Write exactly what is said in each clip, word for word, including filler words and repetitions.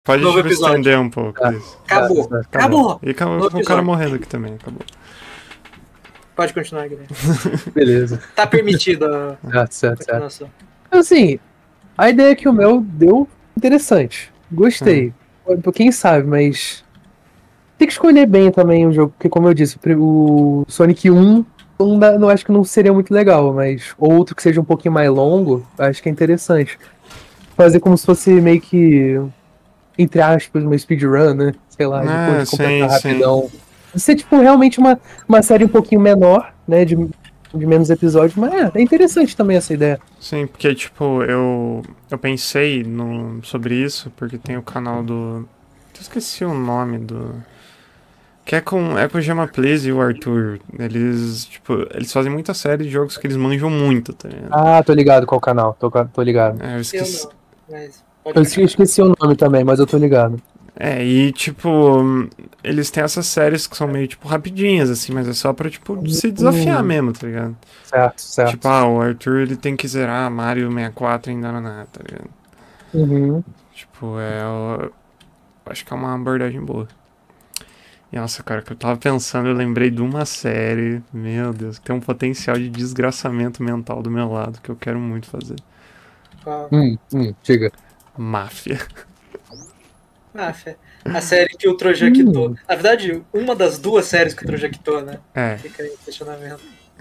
Pode Novo tipo, episódio. estender um pouco Ah. isso. Acabou. Tá, tá, tá Acabou. E acabou Novo com o cara episódio. morrendo aqui também, acabou. Pode continuar, Guilherme. Beleza. Tá permitido a Certo, certo, certo. continuação. Assim, a ideia que o Mel deu, interessante. Gostei. Hum. Quem sabe, mas... Tem que escolher bem também o jogo, porque como eu disse, o Sonic um não, dá, não acho que não seria muito legal, mas outro que seja um pouquinho mais longo, acho que é interessante. Fazer como se fosse meio que, entre aspas, uma speedrun, né? Sei lá, Ah, depois de completar sim, rapidão. Ser, tipo, realmente uma, uma série um pouquinho menor, né? De, de menos episódios, mas é, é interessante também essa ideia. Sim, porque, tipo, eu, eu pensei no, sobre isso, porque tem o canal do... Eu esqueci o nome do... Que é com, é com o Gemma Please e o Arthur. Eles, tipo, eles fazem muita série de jogos que eles manjam muito, tá ligado? Ah, tô ligado qual canal, tô, tô ligado. É, eu Eu esqueci. não, mas pode Eu continuar. esqueci o nome também, mas eu tô ligado. É, e, tipo, eles têm essas séries que são meio, tipo, rapidinhas, assim, mas é só pra, tipo, se desafiar Hum. mesmo, tá ligado? Certo, certo. Tipo, ah, o Arthur, ele tem que zerar Mario sessenta e quatro em Dananá, tá ligado? Uhum. Tipo, é... Eu acho que é uma abordagem boa. E, nossa, cara, que eu tava pensando, eu lembrei de uma série, meu Deus, que tem um potencial de desgraçamento mental do meu lado, que eu quero muito fazer. Ah, Hum, hum, diga. Máfia. ah, fé. A série que o Trojan quitou. Na verdade, uma das duas séries que o Trojan quitou, né? É. Fica aí o questionamento.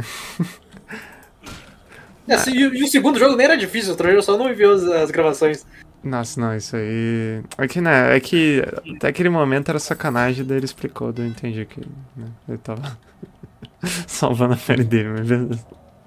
É, se- e, e o segundo jogo nem era difícil, o Trojan só não enviou as, as gravações. Nossa, não, isso aí... É que, né, é que até aquele momento era sacanagem, daí ele explicou, daí eu entendi que né, ele tava salvando a pele dele, mas beleza.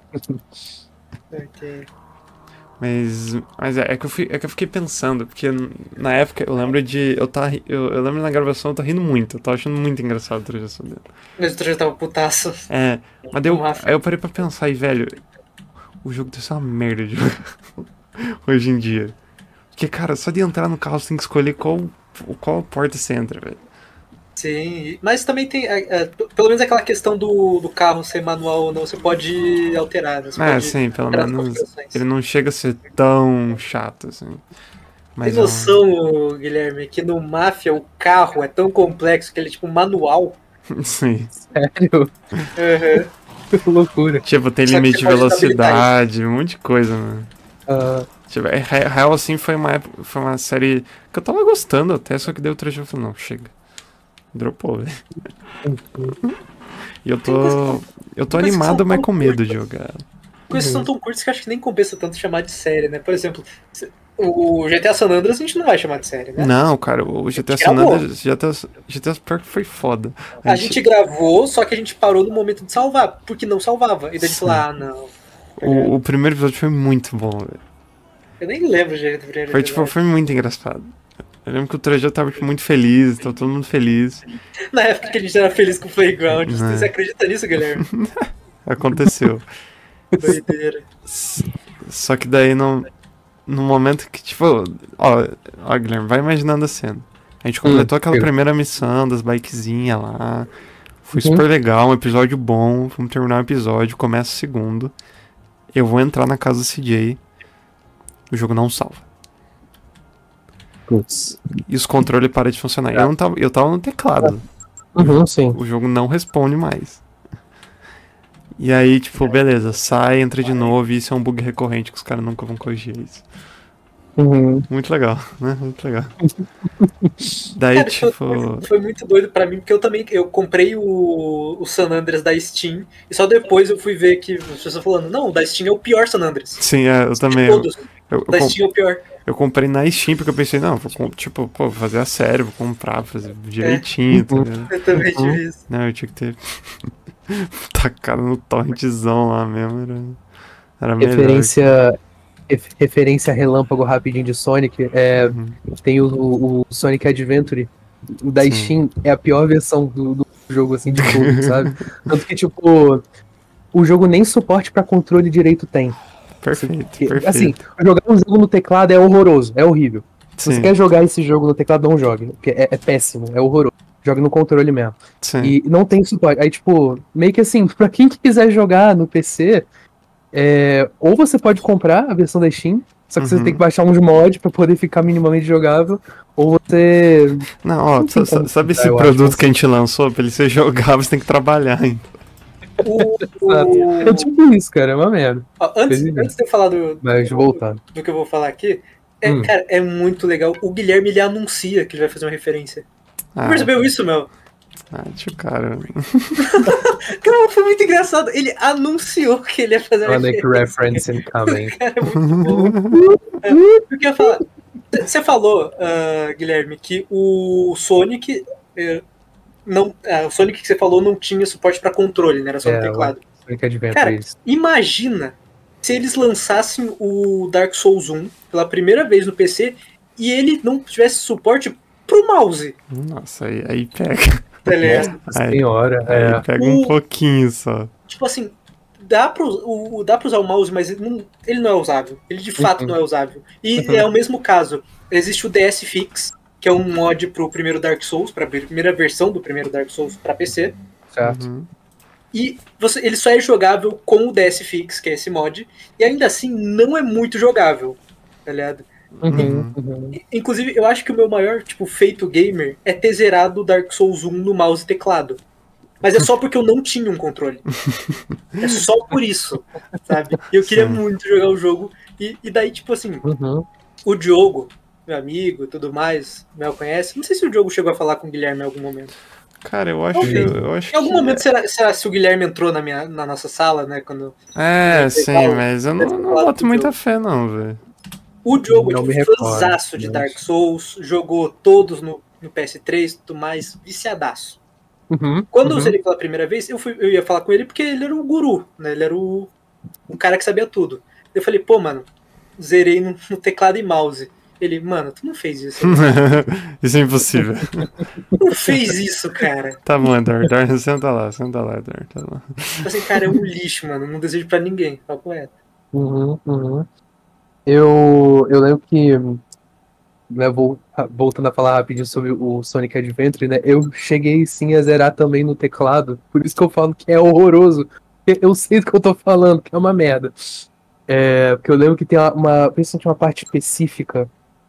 Ok. Mas, mas é, é, que eu fui, é que eu fiquei pensando, porque na época eu lembro de... Eu, tava, eu, eu lembro na gravação, eu tô rindo muito, eu tava achando muito engraçado o Trojan dele. Mas o Trojan tava putaço. É, mas daí eu, Máfia. aí eu parei pra pensar e, velho, o jogo deve ser uma merda de jogar hoje em dia. Porque, cara, só de entrar no carro você tem que escolher qual, qual porta você entra, velho. Sim, mas também tem, é, é, p- pelo menos aquela questão do, do carro ser manual ou não, você pode alterar, né? Você É, pode sim, pelo alterar as menos configurações. ele não chega a ser tão chato, assim. Tem Mas é um- noção, Guilherme, que no Máfia o carro é tão complexo que ele é tipo manual. sim. Sério? Uhum. Que loucura. Tipo, tem Só que limite você de pode estabilizar velocidade, um monte de coisa, mano. Ah, Tipo, é, re- real, assim, foi uma, época- foi uma série que eu tava gostando até, só que deu o trecho e falei, não, chega. Dropou, velho. E eu Tem coisa tô. que- Eu tô tem coisa que animado, são mas tão com medo curtas. de jogar. Coisas são tão curtas que acho que nem compensa tanto chamar de série, né? Por exemplo, se- o G T A San Andreas a gente não vai chamar de série, né? Não, cara, o G T A gente San gravou. Andreas, G T A, G T A pior que foi foda. A gente gravou, só que a gente parou no momento de salvar, porque não salvava. E daí a gente Sim. falou, ah, não. O, o primeiro episódio foi muito bom, velho. Eu nem lembro direito do primeiro Foi, tipo, episódio. foi muito engraçado. Eu lembro que o Trojan tava tipo, muito feliz, tava todo mundo feliz. Na época que a gente era feliz com o Playground. Né. Você acredita nisso, Guilherme? Aconteceu. Doideira. Só que daí no, no momento que, tipo, ó, ó, Guilherme, vai imaginando a cena. A gente completou Hum, aquela eu. primeira missão das bikezinhas lá. Foi Uhum. super legal, um episódio bom. Vamos terminar o episódio, começa o segundo. Eu vou entrar na casa do C J. O jogo não salva. putz. E os controles param de funcionar. Eu, não tava, eu tava no teclado. Uhum, sim. O jogo não responde mais. E aí, tipo, beleza, sai, entra de novo, e isso é um bug recorrente que os caras nunca vão corrigir isso. Uhum. Muito legal, né? Muito legal. Daí, Cara, isso tipo. foi, foi muito doido pra mim, porque eu também eu comprei o, o San Andreas da Steam, e só depois eu fui ver que as pessoas falando, não, o da Steam é o pior San Andreas. Sim, é, eu De também. Eu, todos, eu, o da eu, Steam é o pior. eu comprei na Steam porque eu pensei, não, vou, com- tipo, pô, vou fazer a série, vou comprar, vou fazer direitinho, tá Uhum. ligado? Eu também Uhum. tive isso. Não, eu tinha que ter tacado no torrentzão lá mesmo, era, era melhor. Referência, ref- referência relâmpago rapidinho de Sonic. É, Uhum. tem o, o Sonic Adventure. O da Sim. Steam é a pior versão do, do jogo, assim, de tudo, sabe? Tanto que, tipo, o jogo nem suporte pra controle direito tem. Perfeito, Que- perfeito. Assim, jogar um jogo no teclado é horroroso, é horrível. Se sim, você quer jogar esse jogo no teclado, não jogue. Porque é, é péssimo, é horroroso. Jogue no controle mesmo. sim. E não tem suporte. Aí, tipo, meio que assim, pra quem quiser jogar no P C, é, ou você pode comprar a versão da Steam, Só que Uhum. você tem que baixar uns mods pra poder ficar minimamente jogável. Ou você. Não, ó, Não tem sa- como sabe explicar, esse eu produto acho. que a gente lançou? Pra ele ser jogável, você tem que trabalhar ainda. O, É o- tipo isso, cara, é uma merda. ó, antes, Felizmente. antes de eu falar do, Mas do, voltando. do que eu vou falar aqui, é, Hum. cara, é muito legal. O Guilherme ele anuncia que ele vai fazer uma referência. Ah, Percebeu isso, Mel? ah, tio, cara. Cara, foi muito engraçado. Ele anunciou que ele ia fazer uma Sonic referência. reference incoming. Cara, é muito bom. É, porque eu ia falar. Você falou, ah, Guilherme, que o Sonic. eh, não, ah, o Sonic que você falou não tinha suporte pra controle, né? Era só no É, teclado. Sonic Adventure, Cara, isso. imagina se eles lançassem o Dark Souls um pela primeira vez no P C e ele não tivesse suporte pro mouse, Nossa, aí, aí pega. tá ligado? Aí, Senhora, aí é. pega um O- pouquinho só. Tipo assim, dá pra, o, o- dá pra usar o mouse, mas ele não, ele não é usável. Ele de fato Uhum. não é usável. E Uhum. é o mesmo caso. Existe o D S Fix, que é um mod pro primeiro Dark Souls, pra primeira versão do primeiro Dark Souls pra P C. Certo. Uhum. E você, ele só é jogável com o D S Fix, que é esse mod. E ainda assim, não é muito jogável, tá ligado? Uhum. Uhum. Inclusive, eu acho que o meu maior, tipo, feito gamer é ter zerado o Dark Souls um no mouse e teclado. Mas é só porque eu não tinha um controle. É só por isso, sabe? E eu queria Sim. muito jogar o jogo. E, e daí, tipo assim, Uhum. o Diogo, meu amigo e tudo mais, o Mel conhece. Não sei se o Diogo chegou a falar com o Guilherme em algum momento. Cara, eu acho, Talvez. eu acho Em algum que... momento, será, será se o Guilherme entrou na, minha, na nossa sala, né? Quando É, eu sim, falo, mas eu não, eu não falo boto pro muita Diogo. fé, não, velho. O Diogo é Não tipo me recordo, fãzaço de mas- Dark Souls, jogou todos no, no P S três e tudo mais, viciadaço. Uhum. Quando eu Uhum. zerei pela primeira vez, eu, fui, eu ia falar com ele porque ele era o guru, né? Ele era o, o cara que sabia tudo. Eu falei, pô, mano, zerei no, no teclado e mouse. Ele, mano, tu não fez isso. Isso é impossível. Tu não fez isso, cara. Tá bom, Eduardo, Eduardo, senta lá, senta lá, Eduardo. Tá lá. Tipo assim, cara, é um lixo, mano. Não desejo pra ninguém. Papo reto. Uhum. Uhum. Eu, eu lembro que, né, vou- voltando a falar rapidinho sobre o Sonic Adventure, né? Eu cheguei sim a zerar também no teclado, por isso que eu falo que é horroroso. Porque eu sei do que eu tô falando, que é uma merda. É, porque eu lembro que tem uma, uma- principalmente uma parte específica.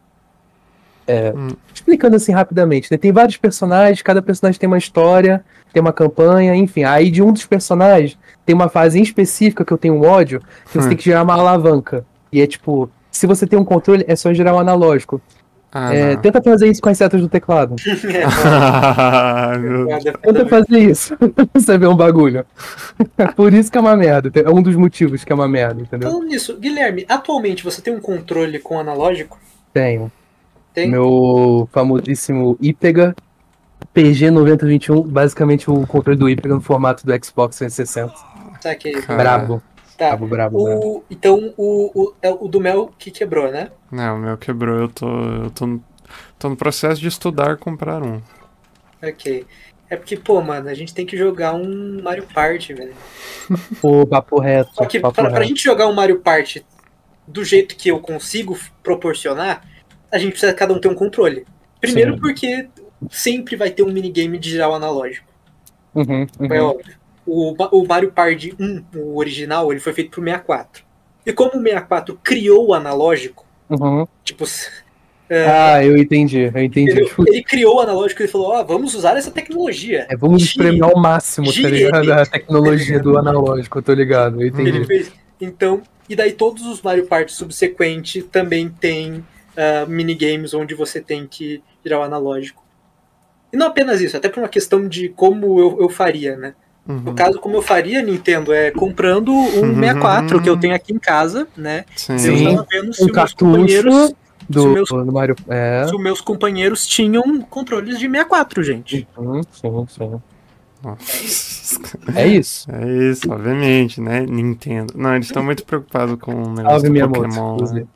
É, Hum. explicando assim rapidamente, né? Tem vários personagens, cada personagem tem uma história, tem uma campanha, enfim. Aí de um dos personagens tem uma fase em específica que eu tenho um ódio, que você Hum. tem que girar uma alavanca. E é tipo, se você tem um controle, é só girar um analógico. Ah, É, não. tenta fazer isso com as setas do teclado. É, Ah, meu Deus. Tenta fazer isso. pra você ver um bagulho. Por isso que é uma merda. É um dos motivos que é uma merda, entendeu? Falando nisso, Guilherme, atualmente você tem um controle com analógico? Tenho. Tem? Meu famosíssimo Ipega P G nove zero dois um, basicamente o controle do Ipega no formato do Xbox trezentos e sessenta. Saquei. Cara. Brabo. Tá. Brabo, brabo, brabo. O, então, o, o, é o do Mel que quebrou, né? Não, o meu quebrou. Eu tô, eu tô, no- tô no processo de estudar comprar um. Ok. É porque, pô, mano, a gente tem que jogar um Mario Party, velho. Pô, papo reto. Só que papo pra, pra reto. gente jogar um Mario Party do jeito que eu consigo proporcionar, a gente precisa cada um ter um controle. Primeiro Sim. porque sempre vai ter um minigame de girar o analógico. Uhum, uhum. É óbvio. O, Ma- o Mario Party um, o original, ele foi feito pro sessenta e quatro. E como o sessenta e quatro criou o analógico, Uhum. tipo, é, Ah, eu entendi, eu entendi. ele, Tipo, ele criou o analógico e falou, ó, vamos usar essa tecnologia. é, vamos Gire. espremer ao máximo, tá Gire ligado? ele. A tecnologia do analógico, eu tô ligado, eu entendi. Ele fez. Então, e daí todos os Mario Party subsequentes também tem ah, minigames onde você tem que girar o analógico. E não apenas isso, até por uma questão de como eu, eu faria, né? No Uhum. caso, como eu faria, Nintendo, é comprando um sessenta e quatro que eu tenho aqui em casa, né? Sim. Eu Sim. estava vendo se Um os meus cartucho companheiros, do, se meus- do Mario. É. se os meus companheiros tinham controles de sessenta e quatro, gente. Uhum, sim, sim. Nossa. É isso. É isso, obviamente, né? Nintendo. Não, eles estão muito preocupados com o negócio Salve, do minha Pokémon. moto. Né?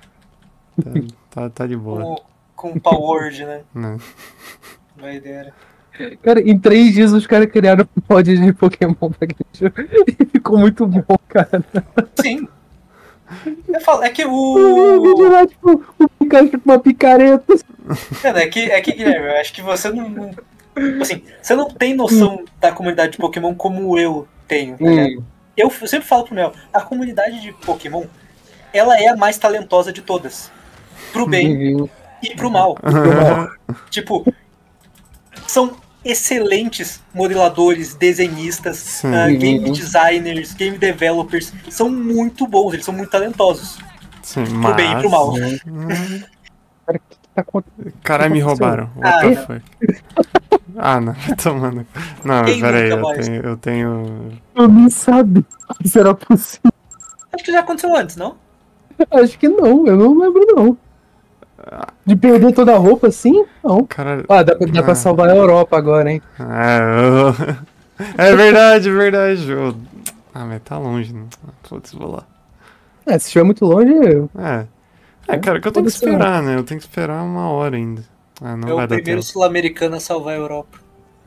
Tá, tá, tá de boa. Com, com o Power Word, né? Né? Vai ideia. Cara, em três dias os caras criaram um mod de Pokémon pra aquele jogo. E ficou muito bom, cara. Sim. Eu falo, é que O vídeo o. lá, tipo, o Pikachu com uma picareta. Cara, é que, é que, Guilherme, eu acho que você não. não- Assim, você não tem noção da comunidade de Pokémon como eu tenho, tá ligado? Hum, Eu sempre falo pro Mel, a comunidade de Pokémon ela é a mais talentosa de todas. Pro bem Uhum. e pro mal. Tipo, são excelentes modeladores, desenhistas, Sim. uh, game Uhum. designers, game developers. São muito bons, eles são muito talentosos. Sim, Pro bem e pro mal. mas... Cara, o que que tá acontecendo? Caralho, me aconteceu? roubaram. Ah, What the não. fuck? Ah, não, tomando. Não, Quem peraí, nunca, eu boys? tenho, eu tenho. Eu nem sabia que isso era possível. Acho que já aconteceu antes, não? Acho que não, eu não lembro não. De perder toda a roupa assim? Não. Cara. Ah, dá, pra- dá pra Ah. salvar a Europa agora, hein? É, eu- é verdade, é verdade. Eu... Ah, mas tá longe, né? Putz, vou lá. É, se estiver muito longe, eu- É. É, cara, que eu tenho que Pode ser. esperar, né? Eu tenho que esperar uma hora ainda. Ah, não é vai o dar primeiro tempo. sul-americano a salvar a Europa.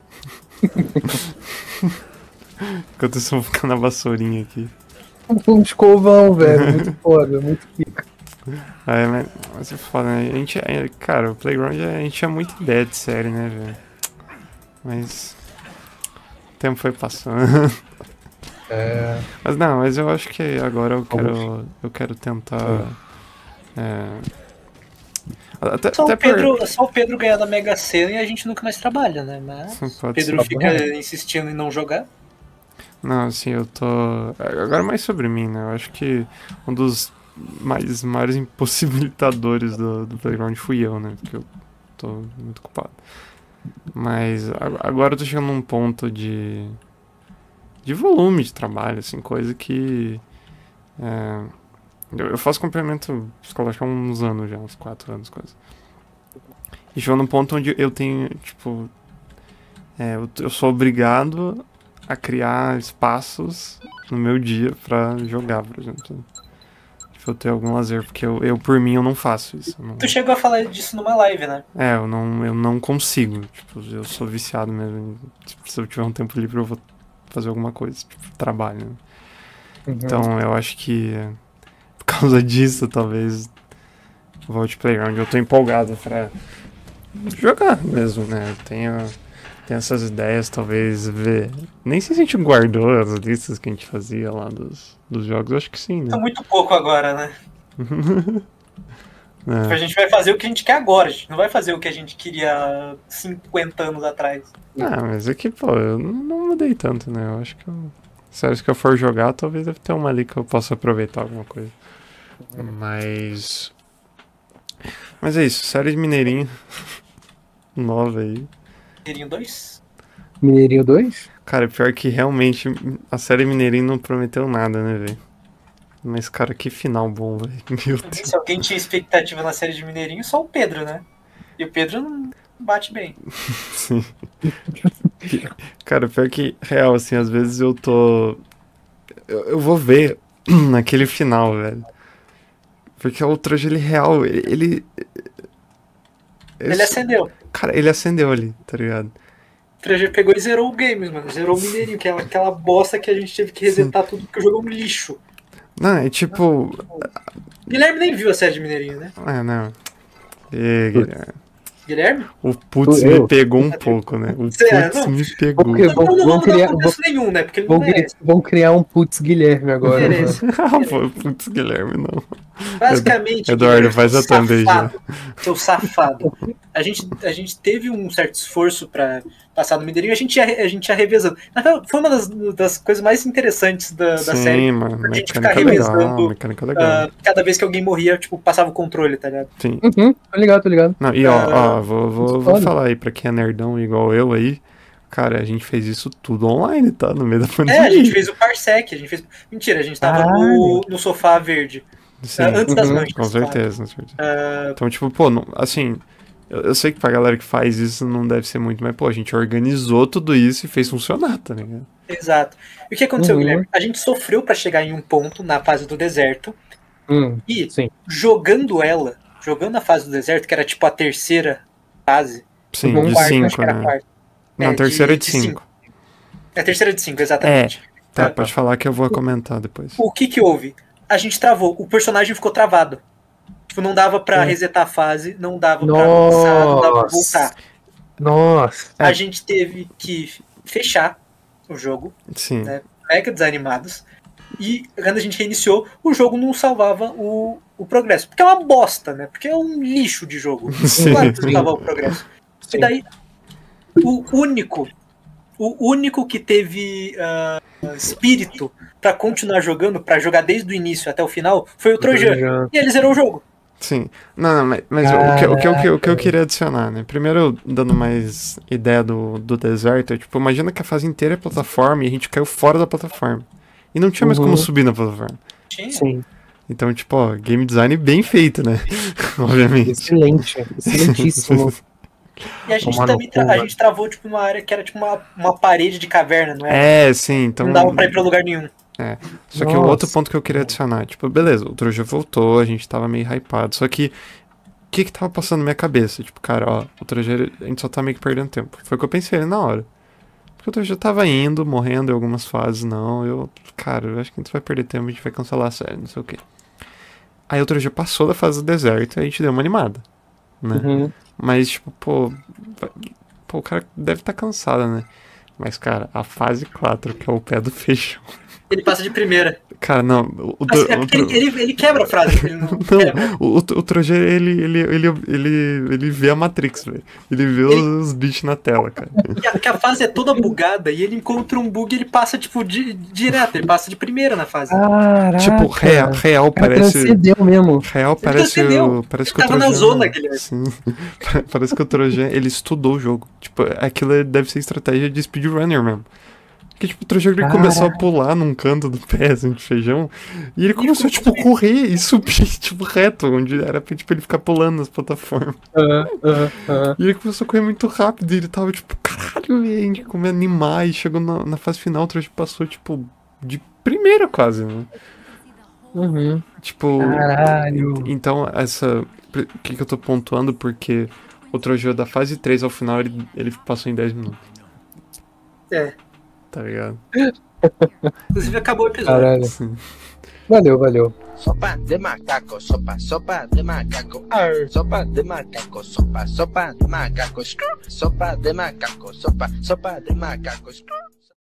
Enquanto isso, eu vou ficar na vassourinha aqui. um escovão, velho. Muito foda, muito pica. Aí, mas, mas é foda, né? A gente, é, cara, o Playground, a gente tinha muita ideia de série, né, velho? Mas. O tempo foi passando. É. Mas não, mas eu acho que agora eu quero. Eu quero tentar. É. Até, Só até o, por- Pedro, só o Pedro ganhar da Mega Sena e a gente nunca mais trabalha, né? Mas Sim, o pode Pedro ser. fica insistindo em não jogar. Não, assim, eu tô. Agora mais sobre mim, né? Eu acho que um dos mais maiores impossibilitadores do, do Playground fui eu, né? Porque eu tô muito ocupado. Mas a- agora eu tô chegando num ponto de. de volume de trabalho, assim, coisa que. É, eu, eu faço complemento psicológico há uns anos já, uns quatro anos quase. E chegou num ponto onde eu tenho, tipo. É, eu, eu sou obrigado a criar espaços no meu dia pra jogar, por exemplo. Tipo, eu tenho algum lazer, porque eu, eu por mim, eu não faço isso. eu não- Tu chegou a falar disso numa live, né? É, eu não, eu não consigo. Tipo, eu sou viciado mesmo. em- tipo, se eu tiver um tempo livre, eu vou fazer alguma coisa, tipo, trabalho. Né? Uhum. Então, eu acho que é, por causa disso, talvez volte Playground. Eu tô empolgado pra jogar mesmo, né? Eu tenho, tenho essas ideias, talvez ver. Nem sei se a gente guardou as listas que a gente fazia lá dos, dos jogos. Eu acho que sim, Tá né? muito pouco agora, né? É. A gente vai fazer o que a gente quer agora, a gente não vai fazer o que a gente queria cinquenta anos atrás. Ah, mas é que, pô, eu não, não mudei tanto, né? Eu acho que eu. Sério, que eu for jogar, talvez deve ter uma ali que eu possa aproveitar alguma coisa. Mas. Mas é isso, série de Mineirinho. Nova aí. Mineirinho dois? Mineirinho dois? Cara, pior que realmente a série Mineirinho não prometeu nada, né, velho? Mas, cara, que final bom, velho. Meu Deus. Se alguém tinha expectativa na série de Mineirinho, só o Pedro, né? E o Pedro não bate bem. Sim. Cara, pior que, real, assim, às vezes eu tô. Eu, eu vou ver naquele final, velho. Porque o Troja, ele real, ele. Ele, Ele acendeu. Cara, ele acendeu ali, tá ligado? O Trajer pegou e zerou o game, mano. Zerou o Mineirinho, que é aquela bosta que a gente teve que resetar tudo porque o jogo é um lixo. Não, é tipo. Guilherme nem viu a série de Mineirinho, né? É, não. E, Guilherme, Guilherme? o putz Eu? me pegou um pouco, né? O Cê é, putz não. me pegou. Porque- Não, não, não, vão não, criar- não contexto nenhum, né? Porque ele Vão, não cri- merece. vão criar um putz Guilherme agora. né? Merece. Ah, pô, putz, Guilherme, não. Basicamente, Eduardo, Guilherme, faz a seu thumb aí, safado, seu safado. A gente, a gente teve um certo esforço pra passar no Mineirinho, a gente ia, a gente ia revezando. Na real, foi uma das, das coisas mais interessantes da, da Sim, série. mano, a gente mecânica ficar legal, revezando, mecânica legal. Ah, cada vez que alguém morria, tipo, passava o controle, tá ligado? Sim. Uhum, tô ligado, tô ligado. Não, e ó, Ah, ó, vou, vou, muito vou foda. falar aí pra quem é nerdão igual eu aí. Cara, a gente fez isso tudo online, tá? No meio da É, pandemia. a gente fez o Parsec, a gente fez. Mentira, a gente tava no, no sofá verde. Sim, ah, antes das Uhum, manchas. com claro. certeza, com certeza. Ah, Então, tipo, pô, não- assim, eu, eu sei que pra galera que faz isso não deve ser muito, mas, pô, a gente organizou tudo isso e fez funcionar, tá ligado? exato. E o que aconteceu, Uhum. Guilherme? A gente sofreu pra chegar em um ponto na fase do deserto. Hum, E sim. jogando ela, jogando a fase do deserto, que era tipo a terceira fase, Sim, Uhum. de quarta, acho cinco, que era a né? quarta. Não, É, a terceira é de- de de cinco. É a terceira de cinco, exatamente. Tá, Ah, pode falar que eu vou comentar depois. O que que houve? A gente travou, o personagem ficou travado. Tipo, não dava pra Hum. resetar a fase, não dava pra avançar, não dava pra Nossa. voltar. Nossa. É. A gente teve que fechar o jogo, Sim. né? Mega desanimados. e quando a gente reiniciou, o jogo não salvava o, o progresso. Porque é uma bosta, né? Porque é um lixo de jogo. Sim. Claro que não salvava o progresso. Sim. E daí, o único, o único que teve uh, espírito pra continuar jogando, pra jogar desde o início até o final, foi o Trojan. Trojan. E ele zerou o jogo. Sim. Não, não, mas, mas o, que, o, que, o, que, o que eu queria adicionar, né? Primeiro, dando mais ideia do, do deserto, é, tipo, imagina que a fase inteira é plataforma e a gente caiu fora da plataforma. E não tinha mais Uhum. como subir na plataforma. Tinha. Sim. Então, tipo, ó, game design bem feito, né? Obviamente. Excelente. Excelentíssimo. E a gente Tomar no também cu, tra- a mano. gente travou tipo numa área que era tipo uma, uma parede de caverna, não é? É, sim, então. Não dava pra ir pra lugar nenhum. É. Só que o Nossa. outro ponto que eu queria adicionar, tipo, beleza, o Trojan voltou, a gente tava meio hypado, só que o que que tava passando na minha cabeça? Tipo, cara, ó, o Trojan, ele- a gente só tá meio que perdendo tempo. Foi o que eu pensei na hora. Porque o Trojan tava indo, morrendo em algumas fases, não, eu, cara, eu acho que a gente vai perder tempo, a gente vai cancelar a série, não sei o quê. Aí o Trojan passou da fase do deserto e a gente deu uma animada, né? Uhum. Mas, tipo, pô, vai- pô, o cara deve estar cansado, né? Mas, cara, a fase quatro, que é o pé do feijão. Ele passa de primeira. Cara, não, o, o, Assim, é o, porque ele, ele, ele quebra a frase. Ele não, quebra. não, o, o, o Trojan, ele, ele, ele, ele, ele vê a Matrix, velho. Ele vê Ele- os, os bichos na tela, cara. Que a, que a fase é toda bugada e ele encontra um bug e ele passa, tipo, di, direto. Ele passa de primeira na fase. Caraca. Tipo, real, real O cara parece. transcendeu mesmo. Real parece transcendeu. o. Parece Ele que o tava na Trojan. zona, Guilherme. Sim. Parece que o Trojan, ele estudou o jogo. Tipo, aquilo deve ser estratégia de speedrunner mesmo. Porque, tipo, o Trojan ele Caraca. começou a pular num canto do pé, assim, de feijão. E ele começou, ficou tipo, correr e subir, tipo, reto, onde era pra, tipo, ele ficar pulando nas plataformas. Ah, ah, ah. E ele começou a correr muito rápido e ele tava, tipo, caralho, velho, a gente come animar. E chegou na, na fase final, o Trojan passou, tipo, de primeira quase, né? Uhum. Tipo, Caralho. en- então, essa. Por que, que eu tô pontuando? Porque o Trojan da fase três ao final ele, ele passou em dez minutos. É. Tá ligado? Inclusive acabou o episódio. Caralho. Sim. Valeu, valeu. Sopa de macaco, sopa, sopa de macaco, arr. Sopa de macaco, sopa, sopa de macaco, screw. Sopa de macaco, sopa, sopa de macaco, screw.